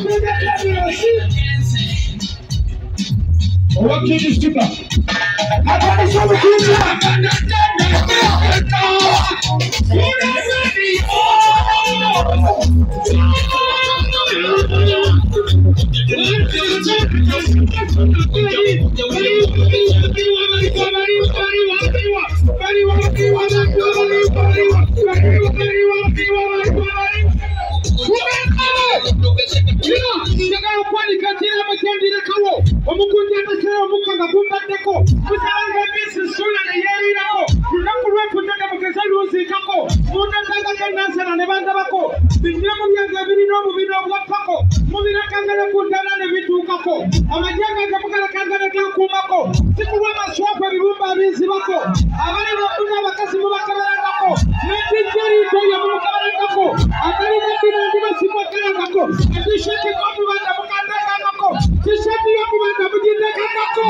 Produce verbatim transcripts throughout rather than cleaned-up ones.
What can you do? I got to show Omukunja Atasera omukanga kumbaddeko kusanga bisi sula ne yeerirawo lunaku lw'enfudde mukesa luziikako munasanga kennansana ne bandabako binyemu byange ebirina omubiri obwappako mubirakangana ku ddala ne bituukako amajanga gamugalakangana gankuumako sikulwa amaswaku ebibumba abinzibako abali bafuna abakazi mubakabalangako n'ebijjeriito bye mumukabalangako atalina ddina ndibasibakalangako atishekeko omubanda mukandakangako tisheti y'omubanda mugindekangako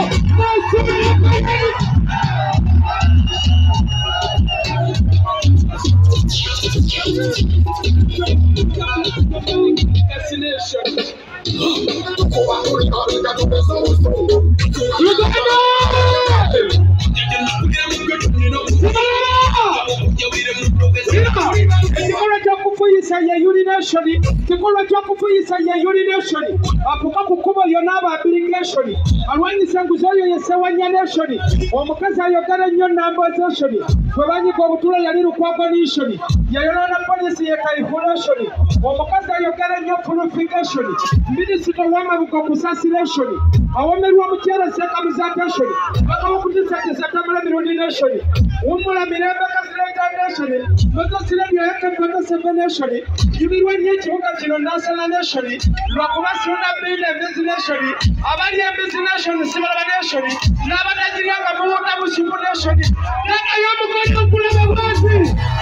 Ekikolwa ky'okufuyisa ye urination, ekikolwa ky'okufuyisa ye urination, apuka ku kkubo lyonna aba application, alwanyisa enguzi oyo ye ssewanya nation, omukazi ayogera ennyo nambozation, bwe banyiga obutulo yali lukwago nation, yayonoona poliisi ye calculation, omukazi ayogera ennyo purification, minisita w'amabuga okusasiration, awomerwa omukyala sekamuzatation, bakawokutisaatisa tamala mirundi nation, wumula mirembe kazireeta nation, Mbazira Tonny nation, yubirwa nnyo ekibuga kino national nation, lwakuba Suuna Ben Mbazira nation, abali Mbazira nation sibalaba nation, n'abanagira nga muwunda musimu nation, nagayo omukono okulaba bwasi.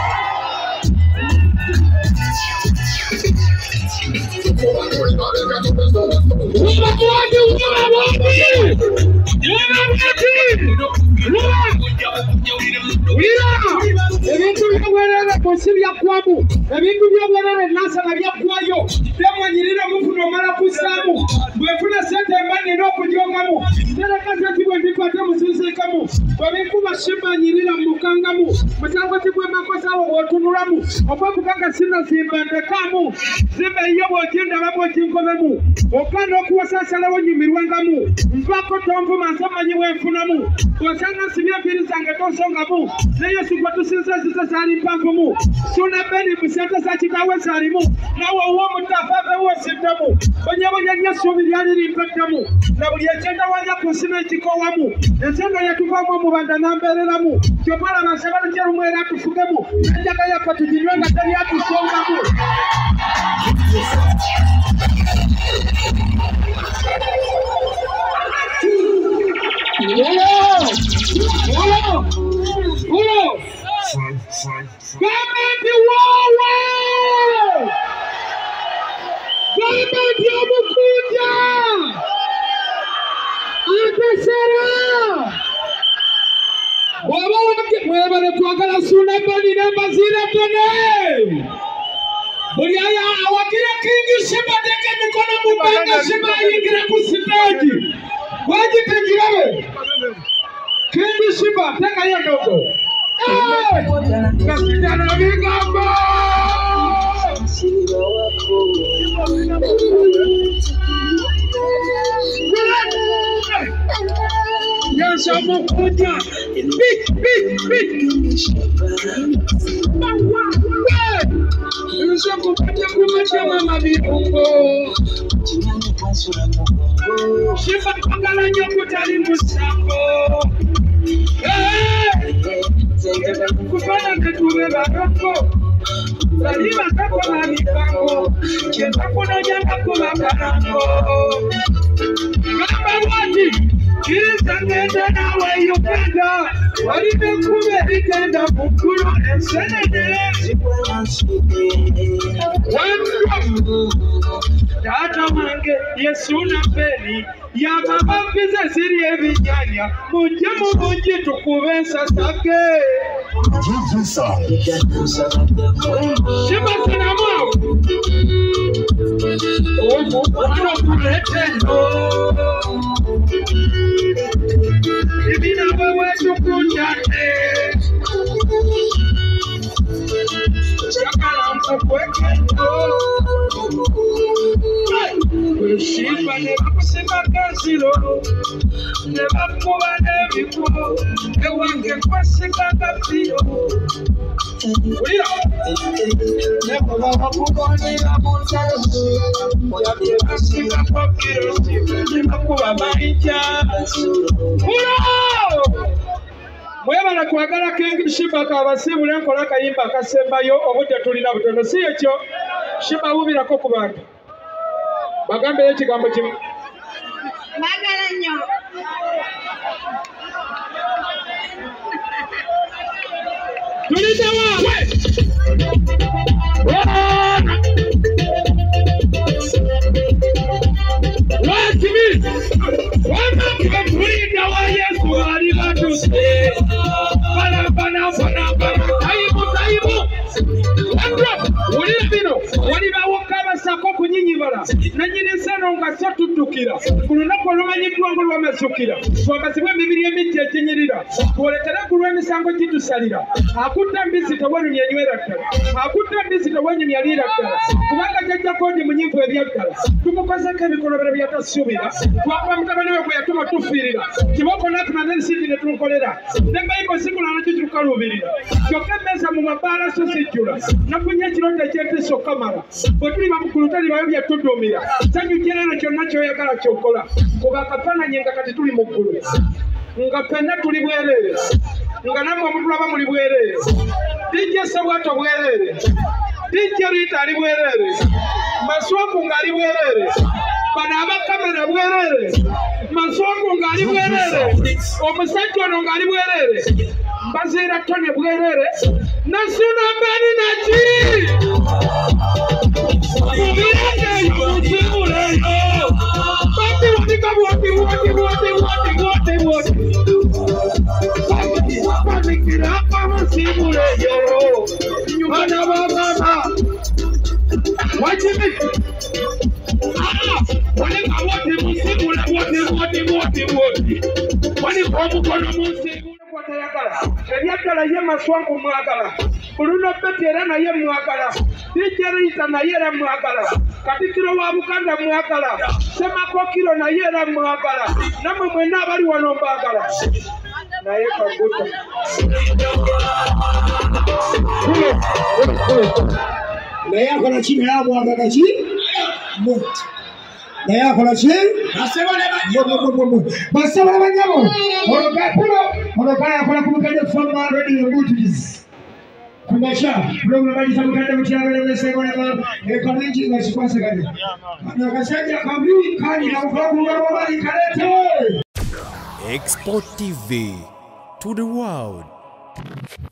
Ebintu by'obwerere kunsi byaggwamu, ebintu by'obwerere nasana byaggwayo, byamwanyirira mufuna omala kussaamu, bwefuna sente mba nina okugyogamu, ntereka sente bwe mbikwate muzinziikamu, bwe binkuba simmanyirira mukangamu, musango tigwe makosaawo bw'otunulamu, okwevuga nga sinnazimba ndekaamu, zimba eyo bw'ogindaba bw'oginkomemu, okaana okuwasaasalawo nyumirwangamu, nvaako tonvuma nsamanyi bwenfunamu, bw'osanga nsibye enviiri zange tonsongamu, neyo sigwa tusinza zize zaali mpanvumu, Suuna Ben musente za kitaawe zaalimu, nawe ow'omutaafa aveewo osiddemu, bonyebonya nnyo essuubi lyali limpeddemu, na buli ekyendawanya ku nsi n'ekikoowamu, ensenga yatuvaamu omubanda n'ambeereramu, kyokka laba nsaba lujerumu era atufugemu, enjaga yaffe tuginywe nga teri atusongamu. Gavumenti waawe! Gavumenti Omukunja Atasera! Bw'oba mwebale kwagala Suuna Ben ne Mbazira Tonny! Buli aya awagira Kingi Shiba teka emikono mu bbanga Shiba ayingira ku siteegi. Wagitengirabe? Kingi Shiba tekayo endogo. Kasidana bigamba! Yes, Omukunja! Big, big, big! Omukunja kumacha mama birungo. Shiba kwagala nnyo kutali musango. Kufana ketube baroko. Bali bakako bamikango. Kyemba kunonyanga kuba karango. Gamba wati! Kiriza ngenda nawe Uganda, wali bekube bigenda bukulu ensenene. Taata wange Kya Suuna Ben yagamba mpize ziri ebijjanya mujje mu bungi tukube ensasake. Shibasinamo omwana okuletendo ibina bwe wetukundate yakala mkukwekendo weshimba ne bakusima kasiro ne bakuba n'ebikubo ewange kwasiganga piro ulira nekuba bakubonera mu nsalo yabye basigako kirosi ne bakuba mayinja ulo mwebala kwagala kengi Shibaka abasibule nkola kayimba akasembayo obudde tulina butono si ekyo Shiba wubirako ku bantu bagambe ekigambo kimu bagala nnyo tulitawa wakimi wamaka tulita wa Yesu ali batuse bana bana bana bana tayimu tayimu ulira bino walibawo kabasako kunyinyibala nanyinisano nga satutukira ku lunaku olumanyiddwa ng'olw'amasukira twambasibwa emibiri emiti eginyirira twolekere ku lw'emisango gitusalira akutta mbisi tewenyumya nywera ddala akutta mbisi tewenyumya liira ddala kubanga jjajja kondi munyivu ebyaddala tumukozeko ebikolobero byatasuubira twakuba mutabani we gwe yatuma tufiirira kiboko natuna n'ensindi ne tumukolera ne bayibuli sigula nakyo kitukaluubirira kyokka emmeeza mu mabaala so sijjula nafunye ekirooto ekyetiisa okamala bwe tuli bamukulu talibayo byatudduumira sanyukirero kyonna kyoyagala kyokola kuba akafaananyi nga kati tuli mu ggulu nga ffenna tuli bwereere nga nammwe omutulaba muli bwereere dijja sebwato bwereere dijja liita ali bwereere maswaku ng'ali bwereere bano abakamera bwereere maswaku ng'ali bwereere omusajja ono ng'ali bwereere Mbazira Tonny bwereere ne Suuna Ben naki ebyaddala ye maswanku mwagala oluno beti era naye mwagala dijeriita naye era mwagala Katikkiro wa Buganda mwagala Semakokiro naye era mwagala namwe mwenna abali wano mbaagala naye kaguta naye akola ki naye amwagala ki naye akola ki basobola banyabo olokaya akola ku mukadde fama radio mbutirizi kumasha programaliza mukadde mukyabelemesekolema ekamingi nga kikwasaganya ano akasajja kabi kali namukola kulwalwabali kalete Export T V to the world.